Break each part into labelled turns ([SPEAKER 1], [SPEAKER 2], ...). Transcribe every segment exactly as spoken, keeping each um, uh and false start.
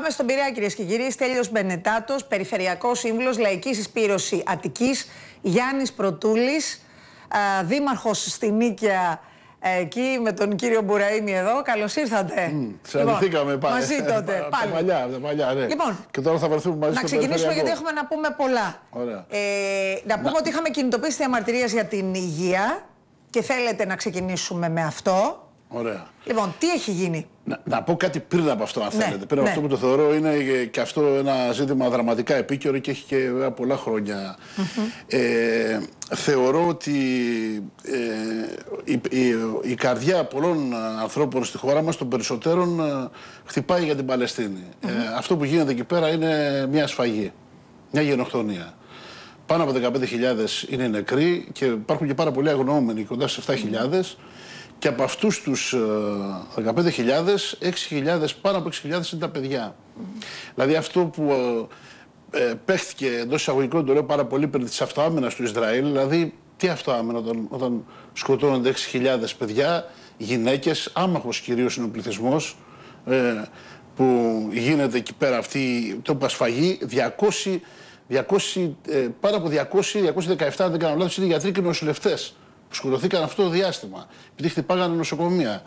[SPEAKER 1] Πάμε στον Πειραιά, κυρίες και κύριοι. Στέλιος Μπενετάτος, Περιφερειακός Σύμβουλος, Λαϊκή Συσπήρωση Αττικής, Γιάννης Πρωτούλης, δήμαρχος στη Νίκαια, εκεί με τον κύριο Μπουραήμι εδώ. Καλώς ήρθατε.
[SPEAKER 2] Mm, Ξαναδεθήκαμε
[SPEAKER 1] λοιπόν, μαζί τότε.
[SPEAKER 2] Από τα παλιά, τα παλιά, ναι.
[SPEAKER 1] Λοιπόν,
[SPEAKER 2] και τώρα θα βρεθούμε μαζί.
[SPEAKER 1] Να ξεκινήσουμε γιατί έχουμε να πούμε πολλά.
[SPEAKER 2] Ε,
[SPEAKER 1] να πούμε
[SPEAKER 2] να...
[SPEAKER 1] ότι είχαμε κινητοποιήσει διαμαρτυρίες για την υγεία και θέλετε να ξεκινήσουμε με αυτό.
[SPEAKER 2] Ωραία.
[SPEAKER 1] Λοιπόν, τι έχει γίνει?
[SPEAKER 2] Να, να πω κάτι πριν από αυτό, αν
[SPEAKER 1] ναι,
[SPEAKER 2] θέλετε. Πριν από
[SPEAKER 1] ναι.
[SPEAKER 2] αυτό που το θεωρώ είναι και αυτό ένα ζήτημα δραματικά επίκαιρο και έχει και βέβαια πολλά χρόνια. Mm-hmm. ε, θεωρώ ότι ε, η, η, η καρδιά πολλών ανθρώπων στη χώρα μας, των περισσότερων, χτυπάει για την Παλαιστίνη. Mm-hmm. ε, αυτό που γίνεται εκεί πέρα είναι μια σφαγή, μια γενοκτονία. Πάνω από δεκαπέντε χιλιάδες είναι νεκροί και υπάρχουν και πάρα πολλοί αγνοούμενοι, κοντά σε επτά χιλιάδες. Mm-hmm. Και από αυτούς τους δεκαπέντε χιλιάδες, έξι χιλιάδες, πάνω από έξι χιλιάδες είναι τα παιδιά. Mm. Δηλαδή αυτό που ε, παίχτηκε εντός εισαγωγικών, το λέω πάρα πολύ, περί της αυτοάμυνας του Ισραήλ, δηλαδή τι αυτοάμυνα όταν, όταν σκοτώνονται έξι χιλιάδες παιδιά, γυναίκες, άμαχος κυρίως είναι ο πληθυσμός, ε, που γίνεται εκεί πέρα αυτή το πασφαγή, διακόσια, διακόσια, ε, πάνω από διακόσια, διακόσια δεκαεπτά, αν δεν κάνω λάθος, είναι γιατροί και νοσηλευτές που σκοτωθήκαν αυτό το διάστημα, επειδή χτυπάγανε νοσοκομεία.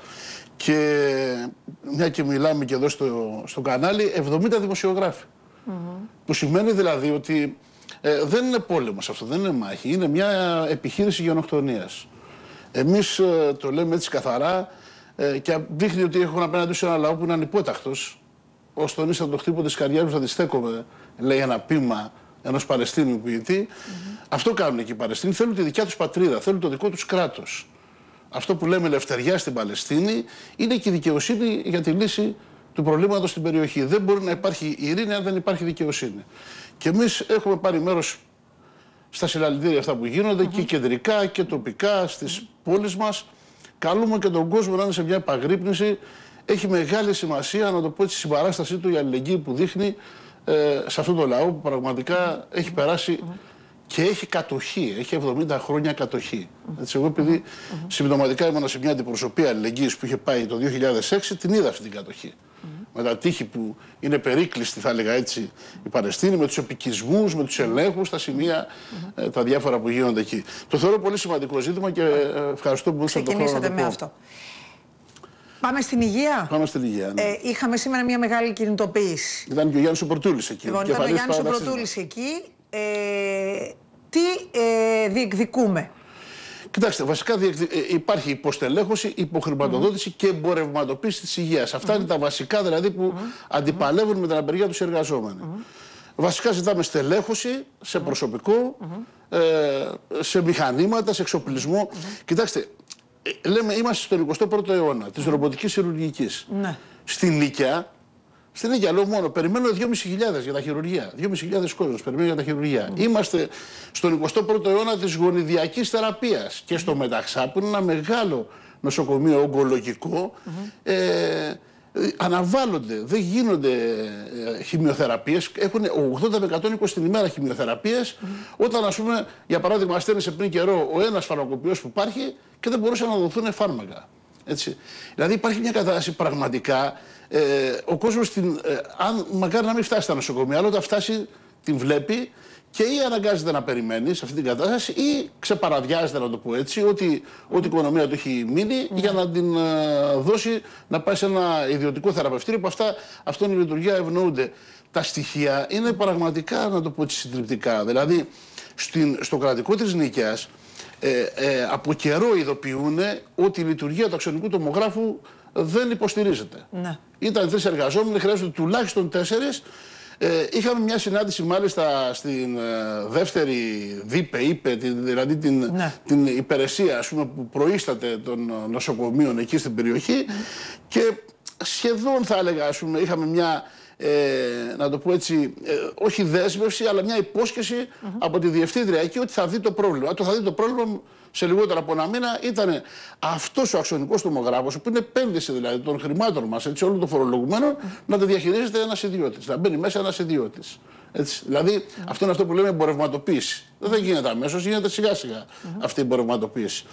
[SPEAKER 2] Και μια και μιλάμε και εδώ στο, στο κανάλι, εβδομήντα δημοσιογράφοι. Mm-hmm. Που σημαίνει δηλαδή ότι ε, δεν είναι πόλεμος αυτό, δεν είναι μάχη, είναι μια επιχείρηση γενοκτονίας. Εμείς ε, το λέμε έτσι καθαρά ε, και δείχνει ότι έχουν απέναντι σε ένα λαό που είναι ανυπόταχτος. Ως τον ίσα το χτύπο της καρδιάς μου θα τη στέκομαι, λέει ένα ποίημα ενός Παλαιστίνιου ποιητή. Mm-hmm. Αυτό κάνουν εκεί οι Παλαιστίνοι. Θέλουν τη δικιά τους πατρίδα, θέλουν το δικό τους κράτος. Αυτό που λέμε ελευθεριά στην Παλαιστίνη είναι και η δικαιοσύνη για τη λύση του προβλήματος στην περιοχή. Δεν μπορεί να υπάρχει ειρήνη αν δεν υπάρχει δικαιοσύνη. Και εμείς έχουμε πάρει μέρος στα συλλαλητήρια αυτά που γίνονται, mm-hmm. και κεντρικά και τοπικά στις mm-hmm. πόλεις μας. Καλούμε και τον κόσμο να είναι σε μια επαγρύπνηση. Έχει μεγάλη σημασία, να το πω έτσι, η συμπαράστασή του, η αλληλεγγύη που δείχνει Ε, σε αυτόν τον λαό που πραγματικά mm-hmm. έχει περάσει mm-hmm. και έχει κατοχή, έχει εβδομήντα χρόνια κατοχή. Mm-hmm. Έτσι, εγώ επειδή mm-hmm. συμπτωματικά ήμουν σε μια αντιπροσωπεία αλληλεγγύης που είχε πάει το δύο χιλιάδες έξι, την είδα αυτή την κατοχή. Mm-hmm. Με τα τείχη που είναι περίκλειστη, θα έλεγα έτσι, η Παλαιστίνη, με τους επικισμούς, με τους ελέγχους, τα σημεία, mm-hmm. ε, τα διάφορα που γίνονται εκεί. Το θεωρώ πολύ σημαντικό ζήτημα και ε, ευχαριστώ που δώσατε τον χρόνο να το πω.
[SPEAKER 1] Αυτό. Πάμε στην υγεία.
[SPEAKER 2] Πάμε στην υγεία. Ναι.
[SPEAKER 1] Ε, είχαμε σήμερα μια μεγάλη κινητοποίηση.
[SPEAKER 2] Ήταν και ο Γιάννης ο Πρωτούλης εκεί.
[SPEAKER 1] Λοιπόν, ήταν ο Γιάννης ο Πρωτούλης εκεί. Ε, τι ε, διεκδικούμε?
[SPEAKER 2] Κοιτάξτε, βασικά διεκδι... υπάρχει υποστελέχωση, υποχρηματοδότηση mm-hmm. και εμπορευματοποίηση της υγείας. Αυτά mm-hmm. είναι τα βασικά δηλαδή που mm-hmm. αντιπαλεύουν με την απεργία τους οι εργαζόμενοι. Mm-hmm. Βασικά ζητάμε στελέχωση σε προσωπικό, mm-hmm. ε, σε μηχανήματα, σε εξοπλισμό. Mm-hmm. Κοιτάξτε, λέμε είμαστε στον εικοστό πρώτο αιώνα της ρομποτικής χειρουργικής. Ναι. Στην Νίκαια, στην Νίκαια λέω μόνο, περιμένουν δυόμισι χιλιάδες για τα χειρουργία. δυόμισι χιλιάδες κόσμος περιμένουν για τα χειρουργία. Mm. Είμαστε στον εικοστό πρώτο αιώνα της γονιδιακής θεραπείας. Και στο Μεταξά, που είναι ένα μεγάλο νοσοκομείο ογκολογικό, mm-hmm. ε, αναβάλλονται, δεν γίνονται ε, χημειοθεραπείες, έχουν ογδόντα με εκατόν είκοσι την ημέρα χημειοθεραπείες, mm-hmm. όταν ας πούμε, για παράδειγμα, αστένησε πριν καιρό ο ένας φαρμακοποιός που υπάρχει και δεν μπορούσαν να δοθούν φάρμακα. Έτσι. Δηλαδή υπάρχει μια κατάσταση πραγματικά, ε, ο κόσμος, την, ε, αν μακάρι να μην φτάσει στα νοσοκομεία, αλλά όταν φτάσει την βλέπει και ή αναγκάζεται να περιμένει σε αυτή την κατάσταση ή ξεπαραδιάζεται, να το πω έτσι, ότι ό,τι η οικονομία του έχει μείνει mm. για να την uh, δώσει να πάει σε ένα ιδιωτικό θεραπευτήριο που αυτά, αυτόν η λειτουργία ευνοούνται. Τα στοιχεία είναι πραγματικά, να το πω έτσι, συντριπτικά. Δηλαδή, στην, στο κρατικό της Νίκαιας ε, ε, από καιρό ειδοποιούν ότι η λειτουργία του αξονικού τομογράφου δεν υποστηρίζεται. Ναι. Ήταν τρεις εργαζόμενοι, χρειάζονται τουλάχιστον τέσσερις. Ε, είχαμε μια συνάντηση μάλιστα στην ε, δεύτερη ΔΥΠΕ, είπε, δηλαδή την, ναι. την υπηρεσία ας πούμε, που προείσταται των νοσοκομείων εκεί στην περιοχή mm. και σχεδόν θα έλεγα ας πούμε, είχαμε μια, ε, να το πω έτσι, ε, όχι δέσμευση αλλά μια υπόσχεση mm-hmm. από τη διευθύντρια εκεί ότι θα δει το πρόβλημα. Το θα δει το πρόβλημα σε λιγότερο από ένα μήνα ήταν αυτός ο αξονικός τομογράφος, που είναι επένδυση δηλαδή των χρημάτων μας, έτσι, όλων των φορολογουμένων, mm. να το διαχειρίζεται ένας ιδιώτης, να μπαίνει μέσα ένας ιδιώτης. Έτσι. Δηλαδή mm. αυτό είναι αυτό που λέμε εμπορευματοποίηση. Δεν θα γίνεται αμέσως, γίνεται σιγά σιγά mm. αυτή η εμπορευματοποίηση.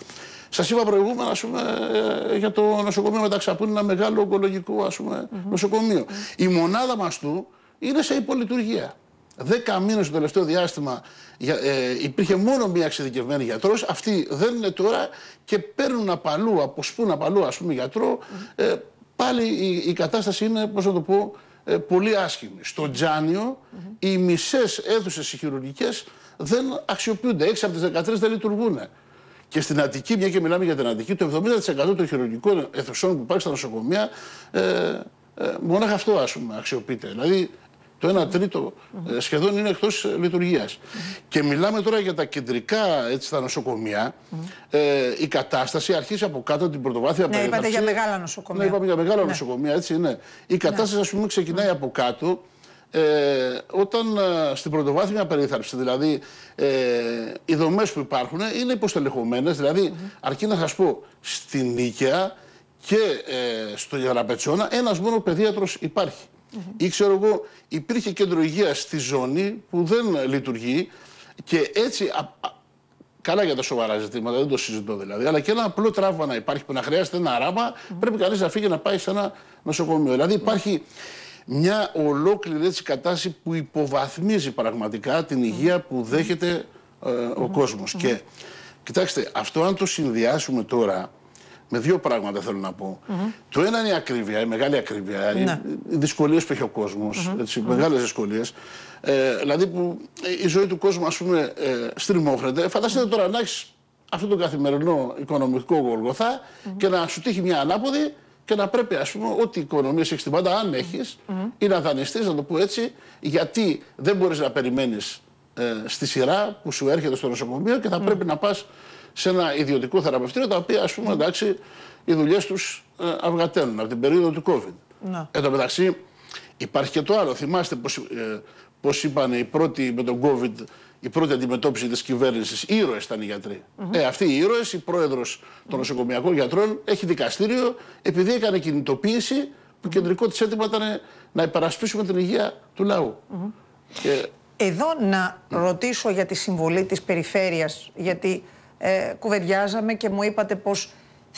[SPEAKER 2] Σας είπα προηγούμενα, ας πούμε, για το νοσοκομείο Μεταξά, που είναι ένα μεγάλο ογκολογικό, ας πούμε, mm-hmm. νοσοκομείο. Mm-hmm. Η μονάδα μας του είναι σε υπολειτουργία. Δέκα μήνες το τελευταίο διάστημα ε, υπήρχε μόνο μία εξειδικευμένη γιατρός. Αυτοί δεν είναι τώρα και παίρνουν απαλού, αποσπούν απαλού, ας πούμε, γιατρό. Mm-hmm. Ε, πάλι η, η κατάσταση είναι, πώς να το πω, ε, πολύ άσχημη. Στο Τζάνιο mm-hmm. οι μισές αίθουσες χειρουργικές δεν αξιοποιούνται. έξι από τις δεκατρείς δεν λειτουργούν. Και στην Αττική, μια και μιλάμε για την Αττική, το εβδομήντα τοις εκατό των χειρουργικών αιθουσών που υπάρχει στα νοσοκομεία, ε, ε, μονάχα αυτό, ας πούμε, αξιοποιείται. Δηλαδή το ένα τρίτο mm-hmm. ε, σχεδόν είναι εκτός ε, λειτουργίας. Mm-hmm. Και μιλάμε τώρα για τα κεντρικά, έτσι, τα νοσοκομεία. Mm-hmm. ε, η κατάσταση αρχίζει από κάτω την πρωτοβάθμια
[SPEAKER 1] περίθαλψη. Ναι, είπατε για μεγάλα νοσοκομεία.
[SPEAKER 2] Ναι, είπαμε για μεγάλα ναι. νοσοκομεία, έτσι είναι. Η κατάσταση, ναι. ας πούμε, ξεκινάει mm-hmm. από κάτω. Ε, όταν ε, στην πρωτοβάθμια περίθαλψη, δηλαδή ε, οι δομές που υπάρχουν είναι υποστελεχωμένες, δηλαδή mm-hmm. αρκεί να σας πω, στην Νίκαια και ε, στο Γεραπετσόνα ένας μόνο παιδίατρος υπάρχει. Mm-hmm. Ή ξέρω εγώ, υπήρχε κέντρο υγείας στη ζώνη που δεν λειτουργεί και έτσι, α, α, καλά για τα σοβαρά ζητήματα, δεν το συζητώ δηλαδή, αλλά και ένα απλό τραύμα να υπάρχει που να χρειάζεται ένα ράμα, mm-hmm. πρέπει κανείς να φύγει να πάει σε ένα νοσοκομείο. Δηλαδή υπάρχει μια ολόκληρη έτσι κατάσταση που υποβαθμίζει πραγματικά την υγεία που δέχεται ε, ο mm-hmm. κόσμος. Mm-hmm. Και κοιτάξτε, αυτό αν το συνδυάσουμε τώρα με δύο πράγματα θέλω να πω. Mm-hmm. Το ένα είναι η ακρίβεια, η μεγάλη ακρίβεια, mm-hmm. οι, οι δυσκολίες που έχει ο κόσμος, mm-hmm. έτσι, mm-hmm. μεγάλες δυσκολίες. Ε, δηλαδή που η ζωή του κόσμου, ας πούμε, ε, στριμώχνεται. Φανταστείτε τώρα να έχεις αυτό το καθημερινό οικονομικό γολγοθά mm-hmm. και να σου τύχει μια ανάποδη και να πρέπει, ας πούμε, ό,τι οικονομίες έχεις στην πάντα, αν έχεις, mm-hmm. ή να δανειστείς, να το πω έτσι, γιατί δεν μπορείς να περιμένεις ε, στη σειρά που σου έρχεται στο νοσοκομείο και θα mm-hmm. πρέπει να πας σε ένα ιδιωτικό θεραπευτήριο, τα οποία, ας πούμε, εντάξει, οι δουλειές τους ε, αυγαταίνουν από την περίοδο του COVID. Mm-hmm. Εν τω μεταξύ, υπάρχει και το άλλο. Θυμάστε πώς, ε, πώς είπαν οι πρώτοι με τον COVID, η πρώτη αντιμετώπιση της κυβέρνησης, ήρωες ήταν οι γιατροί. Mm-hmm. Ε, αυτοί οι ήρωες, η πρόεδρος των mm-hmm. νοσοκομιακών γιατρών, έχει δικαστήριο επειδή έκανε κινητοποίηση που mm-hmm. κεντρικό της αίτημα ήταν να υπερασπίσουμε την υγεία του λαού. Mm-hmm. Και...
[SPEAKER 1] Εδώ να mm. ρωτήσω για τη συμβολή της περιφέρειας, γιατί ε, κουβεντιάζαμε και μου είπατε πως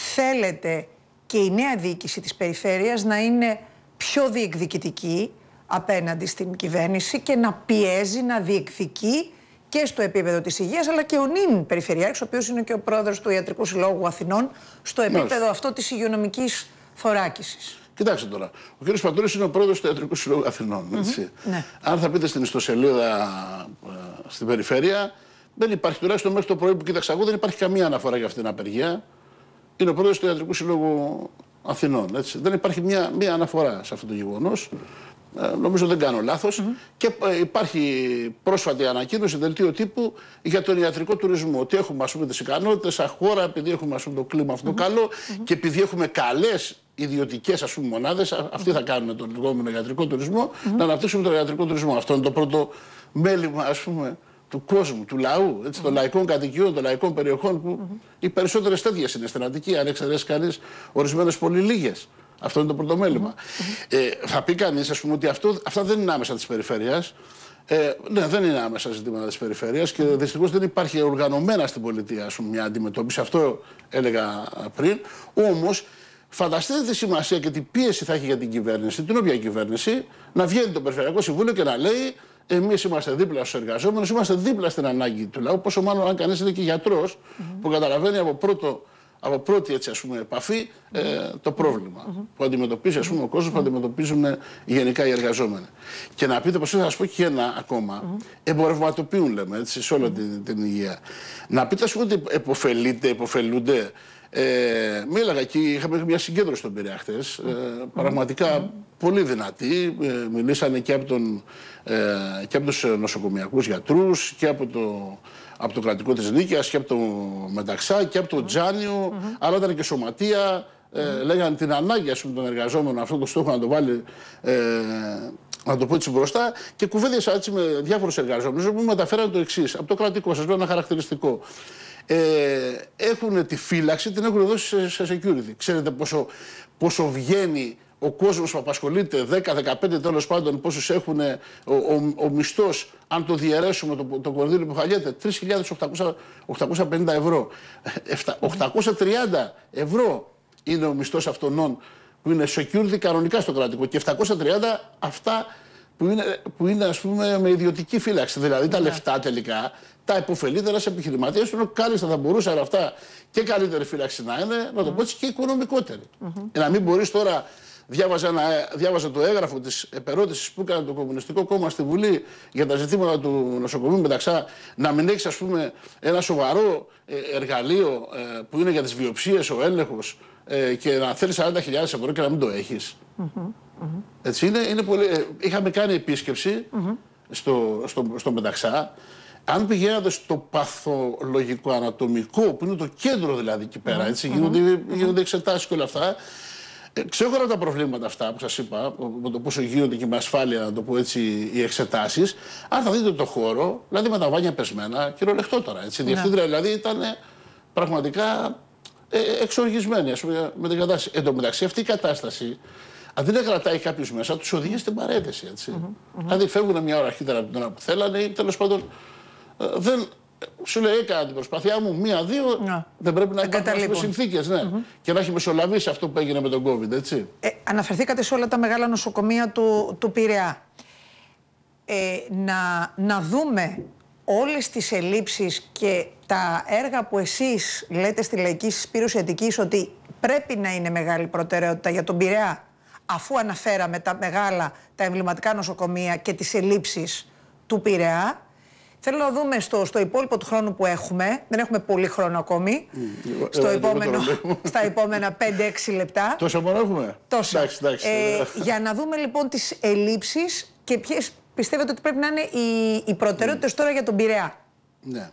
[SPEAKER 1] θέλετε και η νέα διοίκηση της περιφέρειας να είναι πιο διεκδικητική απέναντι στην κυβέρνηση και να πιέζει, να διεκδικεί και στο επίπεδο της υγείας, αλλά και ο νυν Περιφερειάρχης, ο οποίος είναι και ο πρόεδρος του Ιατρικού Συλλόγου Αθηνών, στο επίπεδο ναι. αυτό της υγειονομικής θωράκισης.
[SPEAKER 2] Κοιτάξτε τώρα, ο κ. Πατώρης είναι ο πρόεδρος του Ιατρικού Συλλόγου Αθηνών. Mm-hmm. Ναι. Αν θα πείτε στην ιστοσελίδα ε, στην περιφέρεια, δεν υπάρχει, τουλάχιστον μέχρι το πρωί που κοίταξα εγώ, δεν υπάρχει καμία αναφορά για αυτήν την απεργία. Είναι ο πρόεδρος του Ιατρικού Συλλόγου Αθηνών. Έτσι. Δεν υπάρχει μια, μια αναφορά σε αυτό το γεγονός. Ε, νομίζω δεν κάνω λάθος. Mm-hmm. Και ε, υπάρχει πρόσφατη ανακοίνωση, δελτίο τύπου για τον ιατρικό τουρισμό. Ότι έχουμε, ας πούμε, τις ικανότητες σαν χώρα, επειδή έχουμε, ας πούμε, το κλίμα αυτό mm-hmm. καλό mm-hmm. και επειδή έχουμε καλές ιδιωτικές, ας πούμε, μονάδες, αυτοί θα κάνουν τον λεγόμενο ιατρικό τουρισμό, mm-hmm. να αναπτύξουμε τον ιατρικό τουρισμό. Αυτό είναι το πρώτο μέλημα, ας πούμε, του κόσμου, του λαού, έτσι, mm-hmm. των λαϊκών κατοικιών, των λαϊκών περιοχών, που mm-hmm. οι περισσότερες τέτοιες είναι στην Αττική, αν εξαιρέσει κανείς ορισμένες πολύ λίγες. Αυτό είναι το πρώτο μέλημα. Mm-hmm. Ε, θα πει κανείς, ας πούμε, ότι αυτό, αυτά δεν είναι άμεσα της περιφέρειας. Ε, ναι, δεν είναι άμεσα ζητήματα της περιφέρειας και δυστυχώς δεν υπάρχει οργανωμένα στην πολιτεία, ας πούμε, μια αντιμετώπιση. Αυτό έλεγα πριν. Όμως, φανταστείτε τη σημασία και την πίεση θα έχει για την κυβέρνηση, την όποια κυβέρνηση, να βγαίνει το Περιφερειακό Συμβούλιο και να λέει: εμείς είμαστε δίπλα στους εργαζόμενους, είμαστε δίπλα στην ανάγκη του λαού. Πόσο μάλλον αν κανείς είναι και γιατρός mm-hmm. που καταλαβαίνει από, πρώτο, από πρώτη, έτσι, ας πούμε, επαφή mm-hmm. ε, το πρόβλημα mm-hmm. που αντιμετωπίζει, ας πούμε, ο κόσμος, mm-hmm. που αντιμετωπίζουν ε, γενικά οι εργαζόμενοι. Και να πείτε πως θα σας πω και ένα ακόμα, mm-hmm. εμπορευματοποιούν, λέμε, έτσι, σε όλη mm-hmm. την, την υγεία. Να πείτε, ας πούμε, ότι εποφελείται, εποφελούνται. Ε, μίλαγα εκεί, είχαμε μια συγκέντρωση στον Πειραιά χτες, ε, πραγματικά mm. πολύ δυνατή. Ε, μιλήσανε και από, τον, ε, και από τους νοσοκομιακούς γιατρούς και από το, από το κρατικό της Νίκαιας και από το Μεταξά και από το Τζάνιο, mm-hmm. αλλά ήταν και σωματεία. Ε, mm-hmm. Λέγανε την ανάγκη, ας πούμε, των εργαζόμενων αυτό το στόχο να το βάλει, ε, να το πω έτσι μπροστά, και κουβέντιασα έτσι με διάφορους εργαζόμενους που μου μεταφέραν το εξής. Από το κρατικό, σας λέω ένα χαρακτηριστικό. Ε, έχουν τη φύλαξη, την έχουν δώσει σε, σε security. Ξέρετε πόσο, πόσο βγαίνει ο κόσμος που απασχολείται, δέκα δεκαπέντε τέλος πάντων, πόσους έχουν, ο, ο, ο μισθός, αν το διαιρέσουμε το, το κονδύλι που χαλιέται, τρεις χιλιάδες οκτακόσια πενήντα ευρώ. οκτακόσια τριάντα ευρώ είναι ο μισθός αυτών που είναι security κανονικά στο κρατικό και επτακόσια τριάντα αυτά που είναι, που είναι ας πούμε με ιδιωτική φύλαξη. Δηλαδή τα λεφτά τελικά τα υποφελείται ένας επιχειρηματίας, που κάλλιστα θα μπορούσαν αυτά και καλύτερη φύλαξη να είναι, να το πω έτσι, και οικονομικότερη. Mm-hmm. Να μην μπορείς τώρα. Διάβαζα, ένα, διάβαζα το έγγραφο της επερώτησης που έκανε το Κομμουνιστικό Κόμμα στη Βουλή για τα ζητήματα του νοσοκομείου Μεταξά, να μην έχεις, ας πούμε, ένα σοβαρό εργαλείο ε, που είναι για τις βιοψίες, ο έλεγχος, ε, και να θέλεις σαράντα χιλιάδες ευρώ και να μην το έχεις. Mm-hmm. Mm-hmm. Έτσι είναι, είναι πολύ, ε, είχαμε κάνει επίσκεψη mm-hmm. στο, στο, στο Μεταξά. Αν πηγαίνατε στο παθολογικό ανατομικό, που είναι το κέντρο δηλαδή εκεί πέρα, έτσι, mm-hmm. γίνονται, γίνονται εξετάσεις και όλα αυτά. Ε, ξέχωρα τα προβλήματα αυτά που σας είπα, με το πόσο γίνονται και με ασφάλεια, να το πω έτσι, οι εξετάσεις, αν θα δείτε το χώρο, δηλαδή με τα βάνια πεσμένα, κυριολεκτό τώρα. Έτσι. Η διευθύντρια δηλαδή ήταν πραγματικά ε, εξοργισμένη, ας πούμε, με την κατάσταση. Εν τω μεταξύ, αυτή η κατάσταση, αντί να κρατάει κάποιους μέσα, τους οδηγεί στην παρέτηση. Έτσι. Mm-hmm, mm-hmm. Δηλαδή φεύγουν μια ώρα αρχίτερα από την ώρα που θέλανε ή τέλος πάντων ε, δεν. Σου λέει: έκανα την προσπάθειά μου, μία-δύο. Yeah. Δεν πρέπει να υπάρχουν συνθήκες. Ναι. Mm-hmm. Και να έχει μεσολαβήσει αυτό που έγινε με τον COVID. Έτσι.
[SPEAKER 1] Ε, αναφερθήκατε σε όλα τα μεγάλα νοσοκομεία του, του Πειραιά. Ε, να, να δούμε όλες τις ελλείψεις και τα έργα που εσείς λέτε στη Λαϊκή Συσπήρωση Αττικής ότι πρέπει να είναι μεγάλη προτεραιότητα για τον Πειραιά, αφού αναφέραμε τα μεγάλα, τα εμβληματικά νοσοκομεία και τις ελλείψεις του Πειραιά. Θέλω να δούμε στο, στο υπόλοιπο του χρόνου που έχουμε, δεν έχουμε πολύ χρόνο ακόμη, mm, στο ε, επόμενο, στα επόμενα πέντε έξι λεπτά.
[SPEAKER 2] Τόσο μόνο έχουμε.
[SPEAKER 1] Τόσο. Εντάξει, εντάξει, ε, για να δούμε λοιπόν τις ελλείψεις και ποιες πιστεύετε ότι πρέπει να είναι οι, οι προτεραιότητες mm. τώρα για τον Πειραιά.
[SPEAKER 2] Ναι.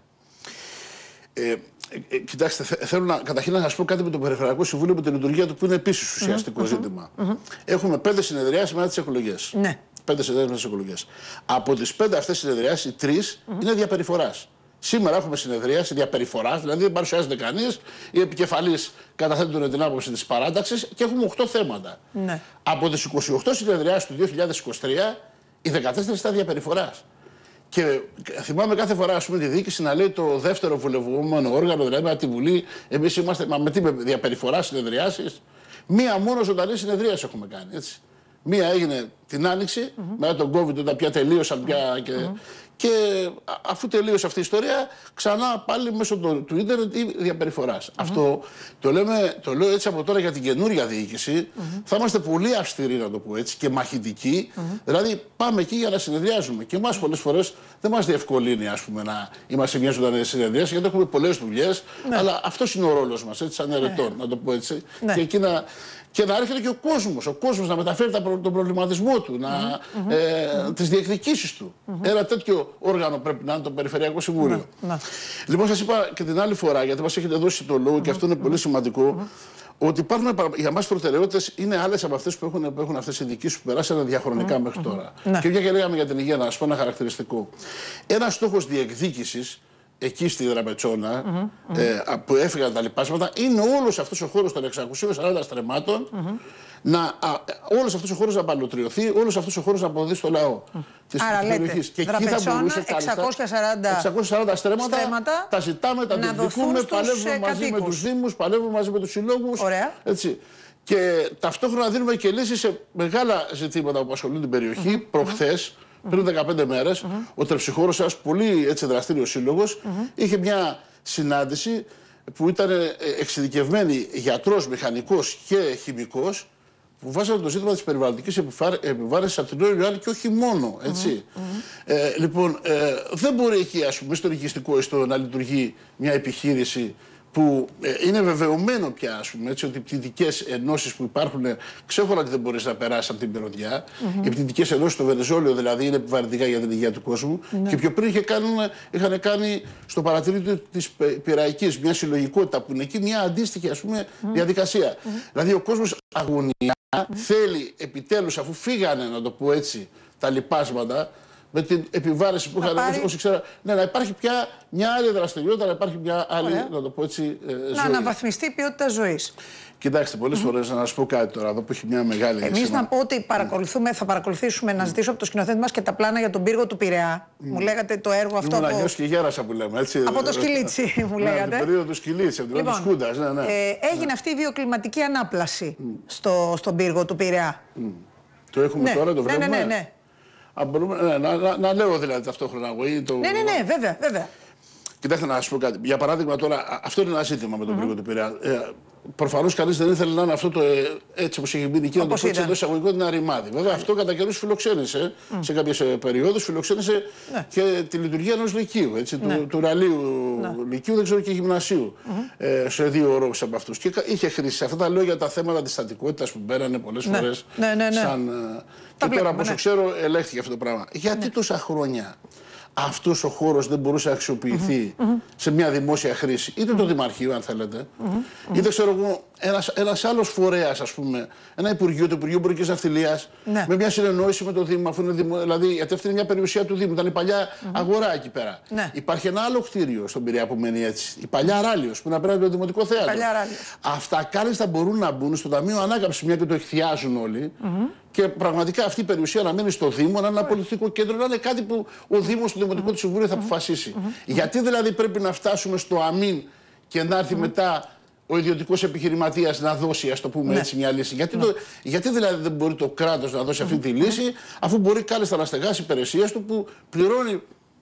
[SPEAKER 2] Ε, ε, κοιτάξτε, θέλω να, καταρχήν να σας πω κάτι με το Περιφερειακό Συμβούλιο, με τη λειτουργία του, που είναι επίσης ουσιαστικό mm-hmm. ζήτημα. Mm-hmm. Έχουμε πέντε συνεδριάσεις μετά τις εκλογές. Ναι. Πέντε συνεδριάσεις με τις εκλογές. Από τις πέντε αυτές συνεδριάσεις, οι τρεις mm-hmm. είναι διαπεριφοράς. Σήμερα έχουμε συνεδρίαση διαπεριφοράς, δηλαδή δεν παρουσιάζεται κανείς, οι επικεφαλείς καταθέτουν την άποψη της παράταξης και έχουμε οκτώ θέματα. Ναι. Από τις είκοσι οκτώ συνεδριάσεις του δύο χιλιάδες είκοσι τρία, οι δεκατέσσερις ήταν διαπεριφοράς. Και θυμάμαι κάθε φορά, ας πούμε, τη διοίκηση να λέει το δεύτερο βουλευόμενο όργανο, δηλαδή με τη Βουλή, εμείς είμαστε, μα με τι διαπεριφορά συνεδριάσεις, μία μόνο ζωντανή συνεδρίαση έχουμε κάνει. Έτσι. Μία έγινε την Άνοιξη, mm-hmm. μετά τον COVID, όταν πια τελείωσαν πια και, mm-hmm. και αφού τελείωσε αυτή η ιστορία, ξανά πάλι μέσω του, του ίντερνετ ή διαπεριφοράς. Mm-hmm. Αυτό το, λέμε, το λέω έτσι από τώρα για την καινούρια διοίκηση. Mm-hmm. Θα είμαστε πολύ αυστηροί, να το πω έτσι, και μαχητικοί. Mm-hmm. Δηλαδή πάμε εκεί για να συνεδριάζουμε. Και εμάς πολλές φορές δεν μας διευκολύνει, ας πούμε, να είμαστε μια ζωντανή συνεδρίαση, γιατί έχουμε πολλές δουλειές. Ναι. Αλλά αυτός είναι ο ρόλος μας, έτσι, σαν ερετών, ναι. να το πω έτσι. Ναι. Και εκεί να, και να έρχεται και ο κόσμος, ο κόσμος να μεταφέρει τον προβληματισμό του, να, mm-hmm. ε, mm-hmm. τις διεκδικήσεις του. Mm-hmm. Ένα τέτοιο όργανο πρέπει να είναι το Περιφερειακό Συμβούλιο. Mm-hmm. Λοιπόν, σας είπα και την άλλη φορά, γιατί μας έχετε δώσει το λόγο mm-hmm. και αυτό είναι πολύ σημαντικό, mm-hmm. ότι υπάρχουν για μας προτεραιότητες, είναι άλλες από αυτές που έχουν, που έχουν αυτές οι διοικήσεις που περάσανε διαχρονικά mm-hmm. μέχρι τώρα. Mm-hmm. Και μια και λέγαμε για την υγεία, να σας πω ένα χαρακτηριστικό. Ένας στόχος διεκδίκησης εκεί στη Δραπετσόνα, mm-hmm. ε, που έφυγαν τα λοιπάσματα, είναι όλος αυτός ο χώρος των εξακόσιων σαράντα στρεμμάτων, mm-hmm. να, α, όλος αυτός ο χώρος να παλωτριωθεί, όλος αυτός ο χώρος να αποδοθεί στο λαό mm. της, Άρα, της περιοχής. Και εκεί θα μπορούσε
[SPEAKER 1] εξακόσια σαράντα,
[SPEAKER 2] εξακόσια σαράντα στρέμματα, στρέμματα, τα ζητάμε, τα διεκδικούμε, παλεύουμε μαζί κατοίκους. με τους δήμους, παλεύουμε μαζί με τους συλλόγους. Έτσι. Και ταυτόχρονα δίνουμε και λύσεις σε μεγάλα ζητήματα που απασχολούν την περιοχή. Mm-hmm. Προχθές, πριν δεκαπέντε μέρες, mm-hmm. ο Τρεψιχώρος, ένας πολύ έτσι, δραστήριος σύλλογος, mm-hmm. είχε μια συνάντηση που ήταν εξειδικευμένοι γιατρός, μηχανικός και χημικός, που βάζανε το ζήτημα της περιβαλλοντικής επιβάρυνσης από την Νότιο Ιωάννη και όχι μόνο. Έτσι. Mm-hmm. Ε, λοιπόν, ε, δεν μπορεί εκεί, ας πούμε, στο οικιστικό ιστό να λειτουργεί μια επιχείρηση που ε, είναι βεβαιωμένο πια, ας πούμε, έτσι, ότι οι πτυτικές ενώσεις που υπάρχουν, ξέχωρα ότι δεν μπορείς να περάσεις από την μυρωδιά. Mm-hmm. Οι πτυτικές ενώσεις στο Βενεζόλιο δηλαδή είναι επιβαρυντικά για την υγεία του κόσμου. Mm-hmm. Και πιο πριν είχε κάνουν, είχαν κάνει στο παρατηρητήριο της Πειραϊκής μια συλλογικότητα που είναι εκεί μια αντίστοιχη, ας πούμε, mm-hmm. διαδικασία. Mm-hmm. Δηλαδή ο κόσμος αγωνία mm-hmm. θέλει επιτέλους, αφού φύγανε, να το πω έτσι, τα λοιπάσματα, με την επιβάρηση που είχαν πάρει... όσοι ξέρω. Ναι, να υπάρχει πια μια άλλη δραστηριότητα, να υπάρχει μια άλλη, Ωραία. να το πω έτσι, ε, ζωή.
[SPEAKER 1] Να αναβαθμιστεί η ποιότητα ζωής.
[SPEAKER 2] Κοιτάξτε, πολλές mm-hmm. φορές να σας πω κάτι τώρα, εδώ που έχει μια μεγάλη.
[SPEAKER 1] Εμείς να πω ότι παρακολουθούμε, θα παρακολουθήσουμε, mm. να ζητήσω από το σκηνοθέτη μας και τα πλάνα για τον πύργο του Πειραιά. Mm. Μου λέγατε το έργο αυτό.
[SPEAKER 2] Ήμουν αγιώς και γέρασα που λέμε, έτσι.
[SPEAKER 1] Από το Σκυλίτσι, μου λέγατε.
[SPEAKER 2] Από την περίοδο του Σκυλίτσι, από την περίοδο
[SPEAKER 1] λοιπόν,
[SPEAKER 2] της Χούντας. Ναι, ναι.
[SPEAKER 1] Ε, έγινε ναι. αυτή η βιοκλιματική ανάπλαση mm. στο, στον πύργο του Πειραιά.
[SPEAKER 2] Mm. Το έχουμε
[SPEAKER 1] ναι.
[SPEAKER 2] τώρα, το
[SPEAKER 1] ναι,
[SPEAKER 2] βλέπουμε.
[SPEAKER 1] Ναι, ναι, ναι.
[SPEAKER 2] Α, μπορούμε, ναι, να, να, να λέω δηλαδή ταυτόχρονα. Το...
[SPEAKER 1] Ναι, ναι, ναι, βέβαια, βέβαια.
[SPEAKER 2] Κοιτάξτε να σας πω κάτι. Για παράδειγμα τώρα, αυτό είναι ένα ζήτημα με τον mm-hmm. πύργο του Πειραιά. Ε, Προφανώς κανείς δεν ήθελε να είναι αυτό το ε, έτσι όπως έχει μπει εκεί, να το πω έτσι εντός εισαγωγικών την αρρημάδι. Βέβαια αυτό κατά καιρούς φιλοξένησε, mm. σε κάποιες περιόδους φιλοξένησε ναι. και τη λειτουργία ενός λυκείου, έτσι, ναι. του, του ραλίου ναι. λυκείου, δεν ξέρω και γυμνασίου, mm-hmm. ε, σε δύο όρους από αυτούς. Και είχε χρήση. Αυτά τα λέω για τα θέματα της στατικότητας που μπαίνανε πολλές ναι. φορές. Ναι, ναι, ναι. Σαν, ε, και τώρα, όπως ναι. ξέρω, ελέγχθηκε αυτό το πράγμα. Γιατί ναι. τόσα χρόνια αυτός ο χώρος δεν μπορούσε να αξιοποιηθεί mm-hmm. σε μια δημόσια χρήση, είτε το Δημαρχείο, αν θέλετε, mm-hmm. είτε ξέρω εγώ, ένας, ένας άλλος φορέας, ας πούμε, ένα Υπουργείο, το Υπουργείο Εμπορικής Ναυτιλίας, ναι. με μια συνεννόηση με το Δήμο, αφού είναι δημο, δηλαδή, γιατί αυτή είναι μια περιουσία του Δήμου, ήταν η παλιά mm-hmm. αγορά εκεί πέρα. Ναι. Υπάρχει ένα άλλο κτίριο στον Πειραιά που μένει έτσι, η παλιά Ράλιος, που είναι απέναντι από το Δημοτικό Θέατρο. Αυτά κάλλιστα μπορούν να μπουν στο Ταμείο Ανάκαμψης, μια και το εκθιάζουν όλοι. Mm-hmm. Και πραγματικά αυτή η περιουσία να μείνει στο Δήμο, να είναι ένα πολιτικό κέντρο, να είναι κάτι που ο Δήμος, το Δημοτικό του Συμβούλιο θα αποφασίσει. Γιατί δηλαδή πρέπει να φτάσουμε στο αμήν και να έρθει μετά ο ιδιωτικός επιχειρηματίας να δώσει, ας το πούμε έτσι, μια λύση. Γιατί, το, γιατί δηλαδή δεν μπορεί το κράτος να δώσει αυτή τη λύση, αφού μπορεί κάλλιστα να στεγάσει υπηρεσίες του που πληρώνει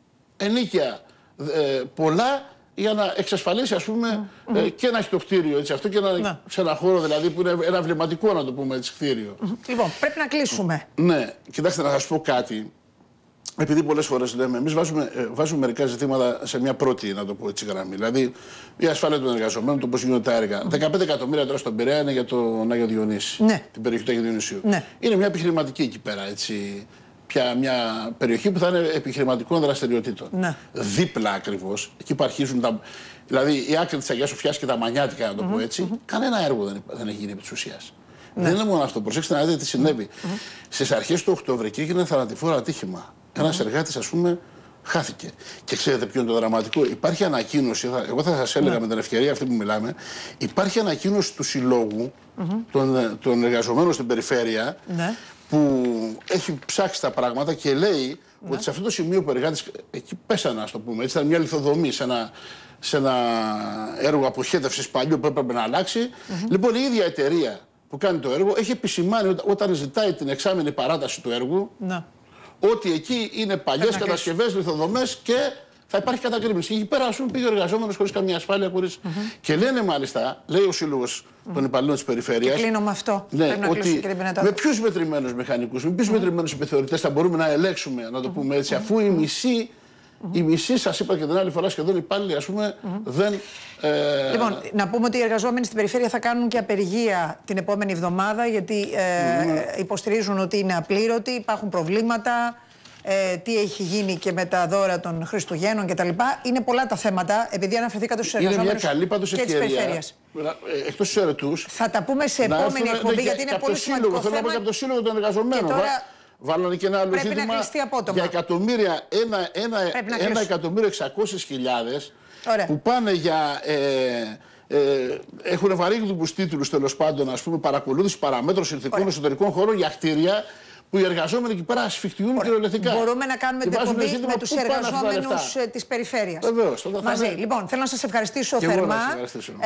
[SPEAKER 2] ενίκεια ε, πολλά, για να εξασφαλίσει, ας πούμε, mm-hmm. ε, και να έχει το κτίριο έτσι, αυτό και να, ναι. σε ένα χώρο δηλαδή που είναι ένα βλεμματικό, να το πούμε έτσι, κτίριο.
[SPEAKER 1] Mm-hmm. Λοιπόν, πρέπει να κλείσουμε.
[SPEAKER 2] Ναι, κοιτάξτε να σας πω κάτι. Επειδή πολλές φορές λέμε, εμείς βάζουμε, ε, βάζουμε μερικά ζητήματα σε μια πρώτη, να το πω έτσι, γραμμή. Δηλαδή, η ασφάλεια των εργαζομένων, το πώς γίνονται τα έργα. Mm-hmm. δεκαπέντε εκατομμύρια τώρα στον Πειραιά είναι για τον Άγιο Διονύση. Ναι. Την περιοχή του Αγίου Διονυσίου. Ναι. Είναι μια επιχειρηματική εκεί πέρα, έτσι. Πια μια περιοχή που θα είναι επιχειρηματικών δραστηριοτήτων. Ναι. Δίπλα ακριβώς, εκεί που αρχίζουν τα. Δηλαδή η άκρη της Αγίας Σοφιάς και τα Μανιάτικα, να το mm-hmm. πω έτσι, mm-hmm. κανένα έργο δεν, δεν έχει γίνει επί της ουσίας. Ναι. Δεν είναι μόνο αυτό. Προσέξτε να δείτε τι συνέβη. Mm-hmm. Στις αρχές του Οκτώβρη έγινε θανατηφόρο ατύχημα. Mm-hmm. Ένας εργάτης, ας πούμε, χάθηκε. Και ξέρετε ποιο είναι το δραματικό. Υπάρχει ανακοίνωση, εγώ θα σας έλεγα mm-hmm. με την ευκαιρία αυτή που μιλάμε, υπάρχει ανακοίνωση του Συλλόγου mm-hmm. των, των εργαζομένων στην περιφέρεια. Mm-hmm. που έχει ψάξει τα πράγματα και λέει ναι. ότι σε αυτό το σημείο που εργάτες εκεί πέσανε, ας το πούμε, έτσι, ήταν μια λιθοδομή σε ένα, σε ένα έργο αποχέτευσης παλιού που έπρεπε να αλλάξει. Mm-hmm. Λοιπόν, η ίδια εταιρεία που κάνει το έργο έχει επισημάνει όταν ζητάει την εξάμηνη παράταση του έργου ναι. ότι εκεί είναι παλιές κατασκευές, λιθοδομές και θα υπάρχει κατακρίμνηση. Εκεί πέρα, ας πούμε, πήγε ο εργαζόμενος χωρίς καμία ασφάλεια. Χωρίς... Mm-hmm. Και λένε μάλιστα, λέει ο Σύλλογος mm-hmm. των Υπαλλήλων της Περιφέρειας.
[SPEAKER 1] Και κλείνω με αυτό.
[SPEAKER 2] Ναι, ότι με ποιους μετρημένους μεχανικούς, με ποιους mm-hmm. μετρημένους επιθεωρητές θα μπορούμε να ελέγξουμε, να το πούμε έτσι, αφού η μισή, mm-hmm. η μισή, σας είπα και την άλλη φορά, σχεδόν υπάλληλοι, ας πούμε, mm-hmm. δεν. Ε... Λοιπόν,
[SPEAKER 1] να πούμε ότι οι εργαζόμενοι στην περιφέρεια θα κάνουν και απεργία την επόμενη εβδομάδα, γιατί ε, mm-hmm. υποστηρίζουν ότι είναι απλήρωτοι, υπάρχουν προβλήματα. Ε, τι έχει γίνει και με τα δώρα των Χριστουγέννων κτλ. Είναι πολλά τα θέματα, επειδή αναφερθήκατε στους εργαζόμενους
[SPEAKER 2] είναι μια καλή πάντως
[SPEAKER 1] και της περιφέρειας.
[SPEAKER 2] Εκτός τους αιρετούς.
[SPEAKER 1] Θα τα πούμε σε επόμενη εκπομπή, γιατί είναι πολύ σημαντικό θέμα.
[SPEAKER 2] Θέλω να πω και από το Σύλλογο των Εργαζομένων. Βάλανε και ένα άλλο
[SPEAKER 1] πρέπει
[SPEAKER 2] ζήτημα
[SPEAKER 1] να κλειστεί απότομα.
[SPEAKER 2] Για εκατομμύρια, ένα, ένα, ένα εκατομμύριο εξακόσιες χιλιάδες που πάνε για... Ε, Ε, έχουν βαρύγδουπους τίτλους, τέλος πάντων, ας πούμε, παρακολούθηση παραμέτρων συνθηκών εσωτερικών χώρων για κτίρια που οι εργαζόμενοι εκεί πέρα ασφιχτιούν κυριολεκτικά.
[SPEAKER 1] Μπορούμε να κάνουμε την εκπομπή με τους εργαζόμενους της περιφέρειας.
[SPEAKER 2] Βεβαίως.
[SPEAKER 1] Μαζί. Λοιπόν, θέλω να σας ευχαριστήσω θερμά.